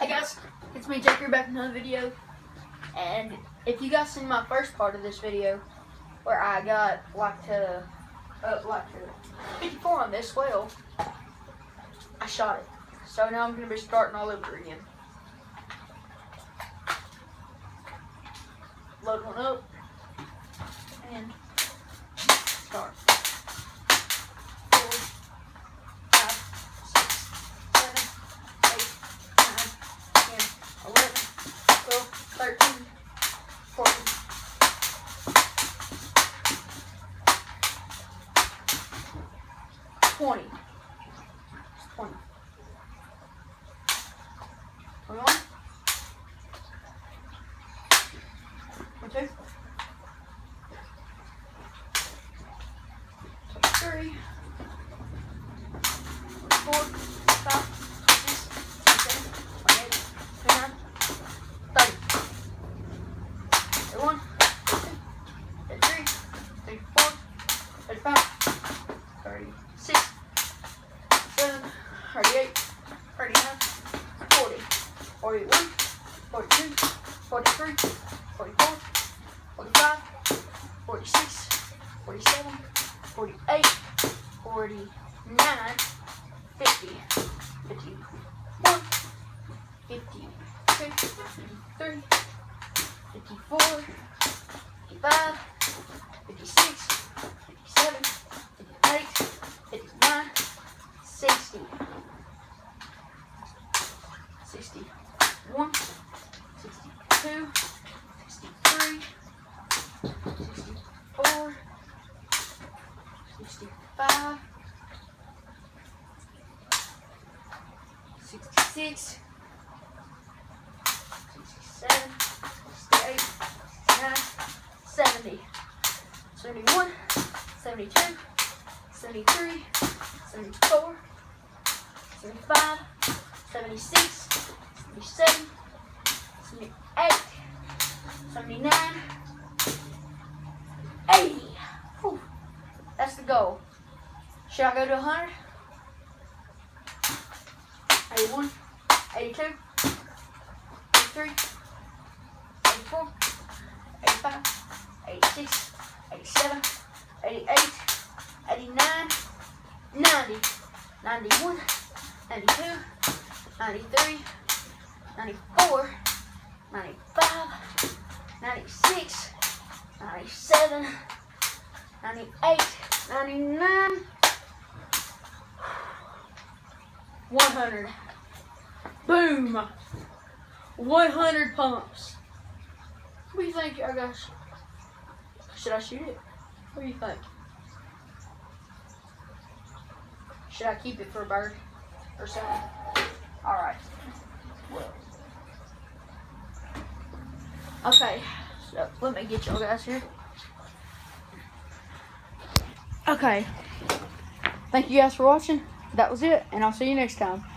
Hey guys, it's me Jake here back in another video, and if you guys seen my first part of this video where I got like to 54 on this well, I shot it. So now I'm going to be starting all over again. Load one up and start. 4, 5, 6, 7, 8, 9, 10, 11, 12, 13, 14. 20. 20. 21. 22. 23. 24. 25. 26. 27. 28. 29. 30. 31. 32. 33. 34. 35. 36. 37. 38. 39. 40. 41. 42. 43. 44. 45. 46. 47. 48. 49. 50. 51. 52. 53. 54. 55. 56. 57. 58. 59. 60. 61. 62. 63. 64. 65. 66. 67. 68. 69. 70. 71. 72. 73. 74. 75. 76. 77. 78. 79. 80. Whew. That's the goal. Should I go to 100? 81. 82. 83. 84. 85. 86. 87. 88. 89. 90. 91. 92. 93. 94. 95. 96. 97. 98. 99. 100. Boom. 100 pumps. What do you think, y'all guys? Should I shoot it? What do you think? Should I keep it for a bird or something? Alright. Well. Okay. So let me get y'all guys here. Okay. Thank you guys for watching. That was it, and I'll see you next time.